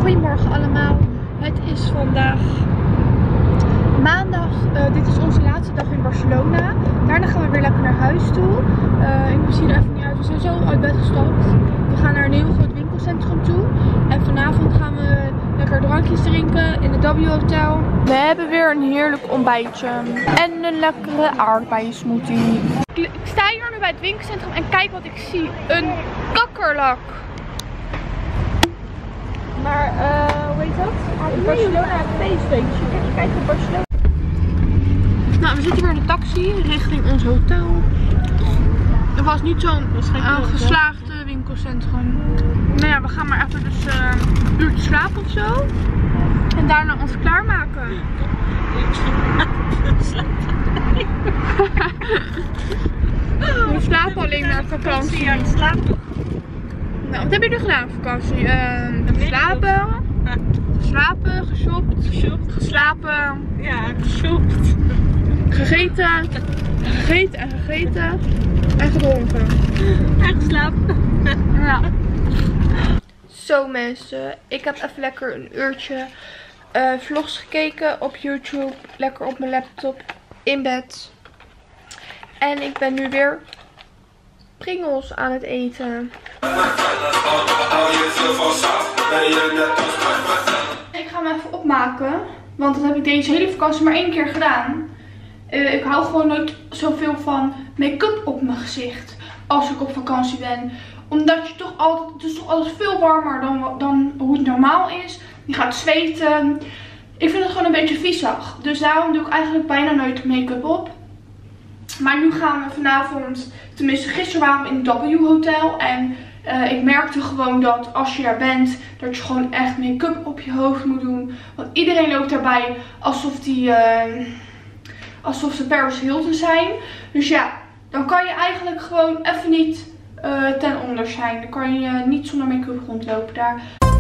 Goedemorgen allemaal. Het is vandaag maandag. Dit is onze laatste dag in Barcelona. Daarna gaan we weer lekker naar huis toe. Ik zie er even niet uit. We zijn zo uit bed gestapt. We gaan naar een heel groot winkelcentrum toe. En vanavond gaan we lekker drankjes drinken in het W Hotel. We hebben weer een heerlijk ontbijtje. En een lekkere aardbeiensmoothie. Ik sta hier nu bij het winkelcentrum en kijk wat ik zie. Een kakkerlak. Maar hoe heet dat? In Barcelona een feestbeentje. Kijk op Barcelona. Nou, we zitten weer in de taxi richting ons hotel. Het was niet zo'n geslaagde winkelcentrum. Nou ja, we gaan maar even dus een uurtje slapen of zo. En daarna ons klaarmaken. We slapen alleen maar vakantie. Nou, wat heb je er gedaan op vakantie? Geslapen, geshopt, geslapen, ja, geshopt, gegeten en gedronken. En geslapen. Ja. Zo mensen, ik heb even lekker een uurtje vlogs gekeken op YouTube, lekker op mijn laptop, in bed. En ik ben nu weer Pringles aan het eten. Ik ga hem even opmaken, want dat heb ik deze hele vakantie maar 1 keer gedaan. Ik hou gewoon nooit zoveel van make-up op mijn gezicht als ik op vakantie ben. Omdat je toch altijd, het is toch altijd veel warmer dan hoe het normaal is. Je gaat zweten. Ik vind het gewoon een beetje viezig. Dus daarom doe ik eigenlijk bijna nooit make-up op. Maar nu gaan we vanavond, tenminste gisteren waren we in het W Hotel. En ik merkte gewoon dat als je daar bent, dat je gewoon echt make-up op je hoofd moet doen. Want iedereen loopt daarbij alsof ze Paris Hilton zijn. Dus ja, dan kan je eigenlijk gewoon even niet ten onder zijn. Dan kan je niet zonder make-up rondlopen daar.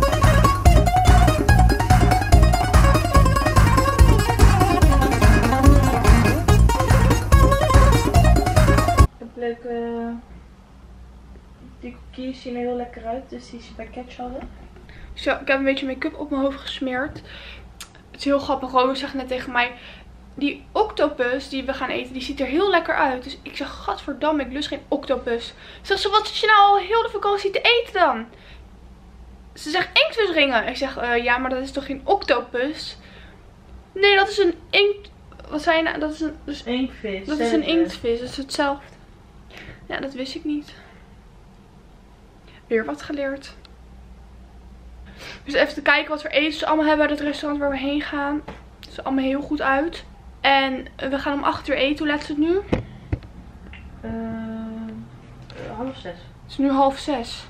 Die cookies zien er heel lekker uit, dus die ze bij Catch hadden. Zo, ik heb een beetje make-up op mijn hoofd gesmeerd. Het is heel grappig, Rome zegt net tegen mij, die octopus die we gaan eten, die ziet er heel lekker uit. Dus ik zeg, gadverdamme, ik lust geen octopus. Zegt ze, wat zit je nou al heel de vakantie te eten dan? Ze zegt, inktvisringen. Ik zeg, ja, maar dat is toch geen octopus? Nee, dat is een inkt... Wat zei je nou? Dat is een... Dus, inktvis. Dat is een inktvis, dat is hetzelfde. Ja, dat wist ik niet. Weer wat geleerd. Dus even te kijken wat voor eten ze allemaal hebben bij het restaurant waar we heen gaan. Het ziet er allemaal heel goed uit. En we gaan om 8 uur eten. Hoe laat is het nu? 5:30. Het is nu 5:30.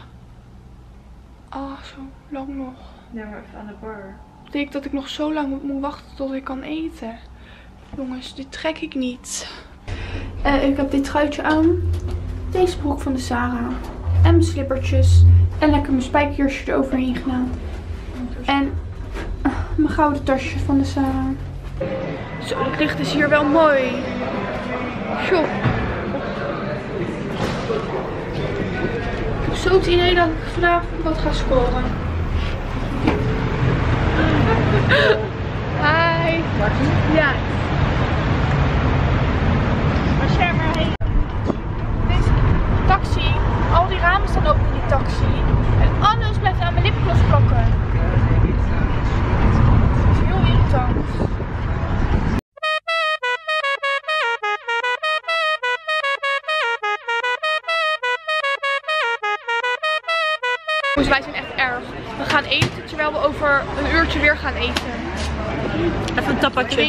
Ah, zo lang nog. Ja, maar even aan de bar. Dat betekent dat ik nog zo lang moet wachten tot ik kan eten. Jongens, dit trek ik niet. Ik heb dit truitje aan. Deze broek van de Zara. En mijn slippertjes. En lekker mijn spijkersje eroverheen gedaan. En mijn gouden tasje van de Zara. Zo, het licht is hier wel mooi. Zo. Ik heb zo het idee dat ik vanavond wat ga scoren. Hi. Ja. Deze taxi, al die ramen staan open in die taxi. En alles blijft aan mijn lipgloss plakken. Dat is heel irritant. Dus wij zijn echt erg. We gaan eten terwijl we over een uurtje weer gaan eten. Even een tapatje.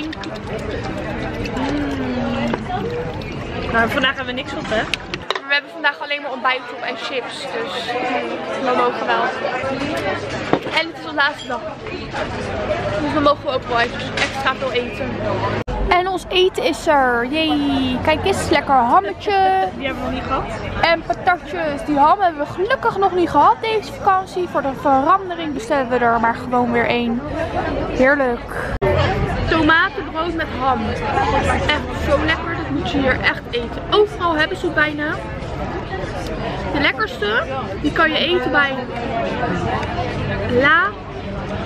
Maar vandaag hebben we niks op, hè? We hebben vandaag alleen maar ontbijt op en chips. Dus we mogen wel. En het is onze laatste dag. Dus we mogen ook wel even extra veel eten. En ons eten is er. Jee. Kijk eens, lekker hammetje. Die hebben we nog niet gehad. En patatjes. Die ham hebben we gelukkig nog niet gehad deze vakantie. Voor de verandering bestellen we er maar gewoon weer 1. Heerlijk. Tomatenbrood met ham. Echt zo lekker. Dat moet je hier echt eten. Overal hebben ze het bijna. De lekkerste, die kan je eten bij La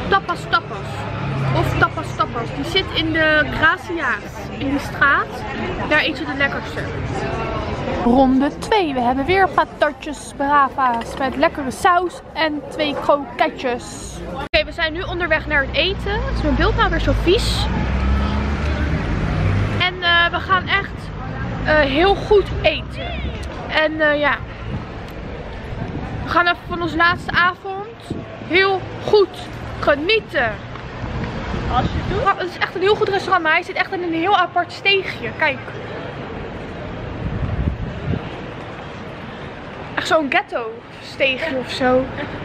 Tapas Tapas. Of Tapas Tapas. Die zit in de Gracia's. In de straat. Daar eet je het lekkerste. Ronde 2. We hebben weer patatjes brava's met lekkere saus en 2 kroketjes. Oké, we zijn nu onderweg naar het eten. Is mijn beeld nou weer zo vies? En we gaan echt heel goed eten. En ja, we gaan even van onze laatste avond heel goed genieten. Als je het doet. Oh, het is echt een heel goed restaurant, maar hij zit echt in een heel apart steegje. Kijk. Echt zo'n ghetto steegje of zo.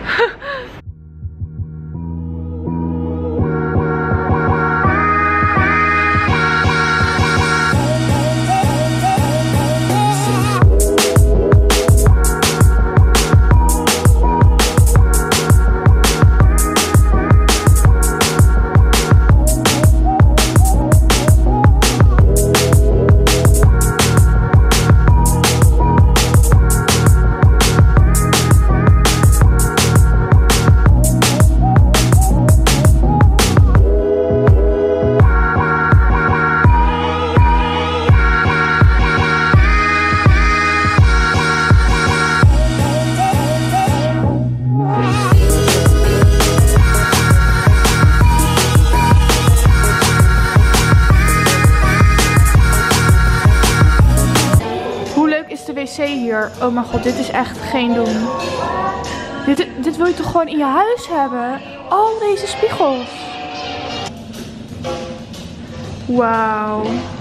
Wc hier. Oh mijn god, dit is echt geen doen. Dit wil je toch gewoon in je huis hebben? Oh, deze spiegels. Wauw.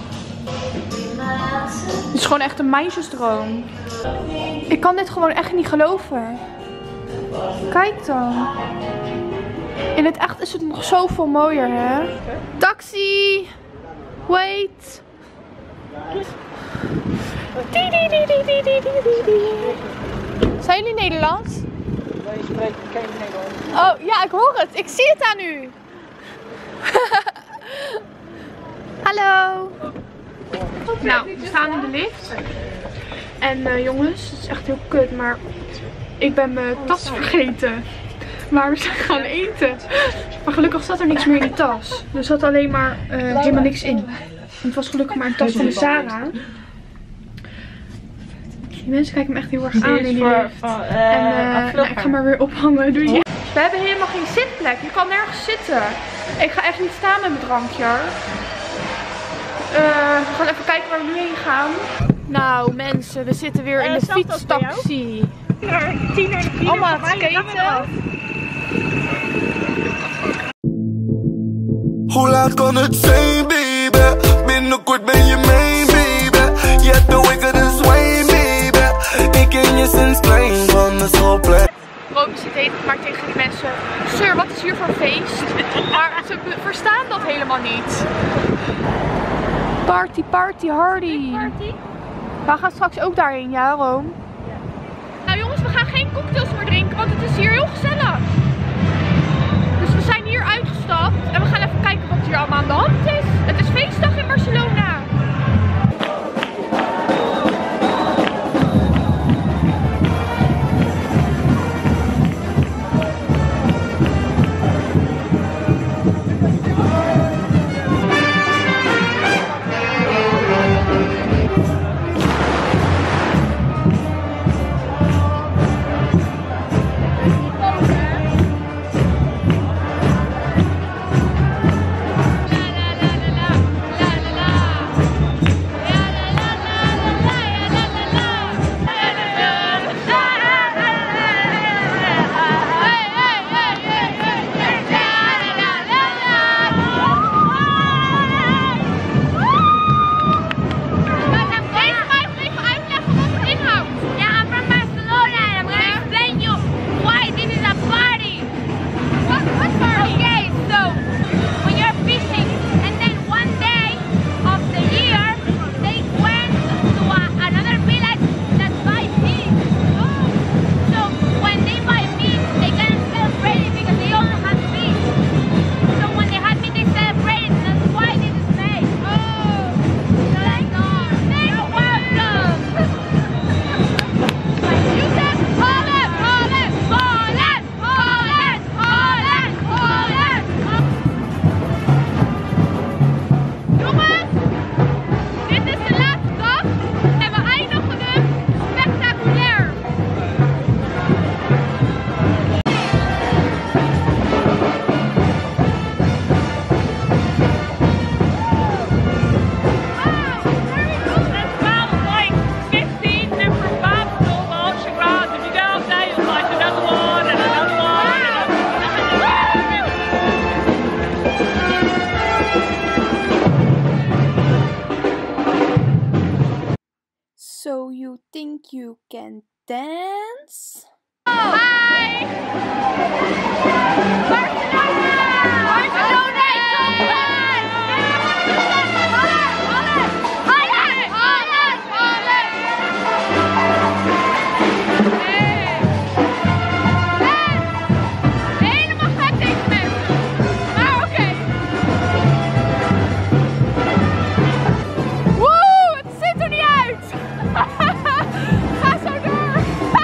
Dit is gewoon echt een meisjesdroom. Ik kan dit gewoon echt niet geloven. Kijk dan. In het echt is het nog zoveel mooier, hè? Taxi! Wait! Zijn jullie Nederlands? Wij spreken geen Nederlands. Oh ja, ik hoor het. Ik zie het aan u. Hallo. Nou, we staan in de lift. En jongens, het is echt heel kut, maar ik ben mijn tas vergeten. Maar we zijn gaan eten. Maar gelukkig zat er niks meer in die tas. Er zat alleen maar helemaal niks in. Het was gelukkig maar een tas van de Zara. Die mensen kijken me echt heel erg aan in die lift. En ik ga maar weer ophangen. Doei. We hebben helemaal geen zitplek. Je kan nergens zitten. Ik ga echt niet staan met mijn drankje. We gaan even kijken waar we nu heen gaan. Nou mensen, we zitten weer in de fietstaxi. Allemaal aan het skaten. Hoe laat kan het zijn, baby? Binnenkort ben je mijn baby. Je hebt de wickedest way, baby. Ik ken je sinds klein van de schoolplein. Romy zit even maar tegen die mensen. Sir, wat is hier voor feest? Maar ze verstaan dat helemaal niet. Party, party, hardy. Party? We gaan straks ook daarheen, ja, Room? Nou jongens, we gaan geen cocktails meer drinken, want het is hier heel gezellig. Dus we zijn hier uitgestapt en we gaan even kijken wat hier allemaal aan de hand is. Het is feestdag in Barcelona. you can dance. Hi! Barcelona! Barcelona is so fun! Holland! Holland! Holland! Helemaal gek deze mensen. Maar oké. Woe, het ziet er niet uit! Ga zo door!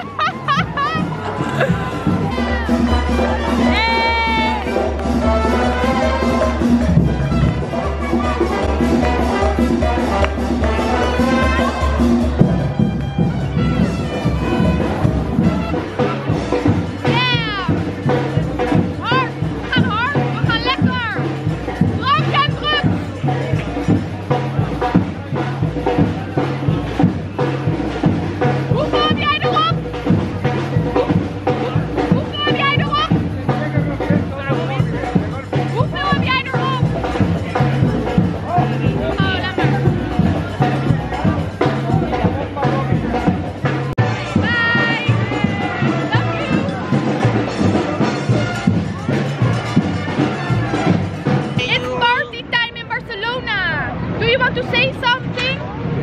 To say something?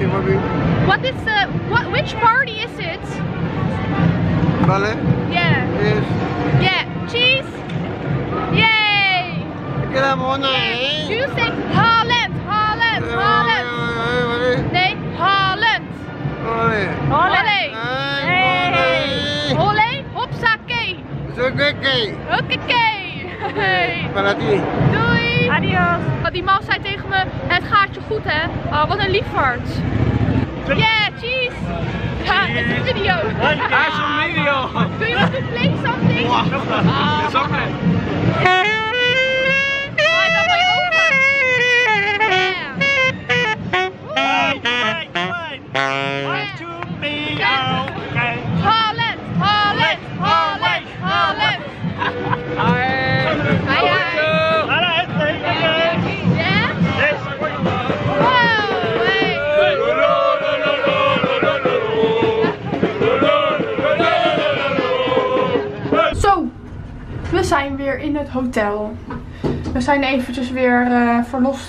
Which party is it? Vale? Yeah. Yes. Yeah. Cheese? Yay! Queda mona, eh? Do you say Holland? Holland? Holland? Nee, Holland. Ole. Olé. Hey. Olé, hopsakee. Oké. Oké. Hey. Para ti. Doei. Adios. Die man zei tegen me, het gaat je goed hè? Oh, wat een liefhart. Yeah, cheese. Ja, het is een video. Hij is een video. Do you want to play something? Dat is ook leuk. Oh, ik heb mooie ogen. Holland, Holland, Holland, Holland. Hi. Yeah? Wow, hey. Zo, we zijn weer in het hotel. We zijn eventjes weer verlost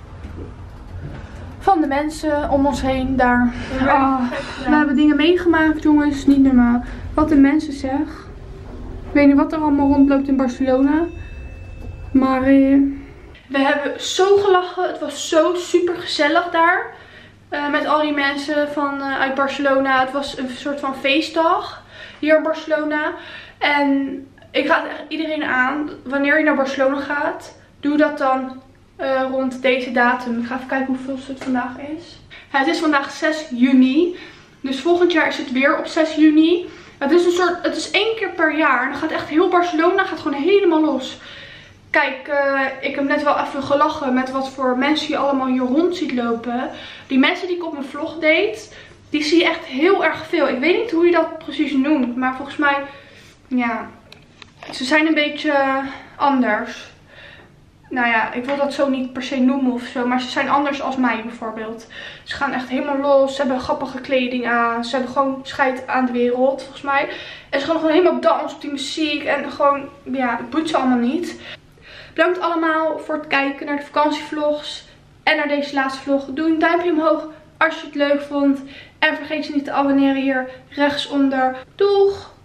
van de mensen om ons heen daar. We hebben dingen meegemaakt, jongens. Niet normaal. Wat de mensen zeg. Ik weet niet wat er allemaal rondloopt in Barcelona. Maar we hebben zo gelachen. Het was zo super gezellig daar. Met al die mensen uit Barcelona. Het was een soort van feestdag hier in Barcelona. En ik raad echt iedereen aan. Wanneer je naar Barcelona gaat, doe dat dan rond deze datum. Ik ga even kijken hoeveel het vandaag is. Ja, het is vandaag 6 juni. Dus volgend jaar is het weer op 6 juni. Het is 1 keer per jaar. En dan gaat echt heel Barcelona gewoon helemaal los. Kijk, ik heb net wel even gelachen met wat voor mensen je allemaal hier rond ziet lopen. Die mensen die ik op mijn vlog deed, die zie je echt heel erg veel. Ik weet niet hoe je dat precies noemt, maar volgens mij, ja, ze zijn een beetje anders. Nou ja, ik wil dat zo niet per se noemen of zo, maar ze zijn anders als mij bijvoorbeeld. Ze gaan echt helemaal los, ze hebben grappige kleding aan, ze hebben gewoon scheid aan de wereld volgens mij. En ze gaan gewoon helemaal dansen op die muziek en gewoon, ja, het boeit ze allemaal niet. Bedankt allemaal voor het kijken naar de vakantievlogs en naar deze laatste vlog. Doe een duimpje omhoog als je het leuk vond. En vergeet je niet te abonneren hier rechtsonder. Doeg!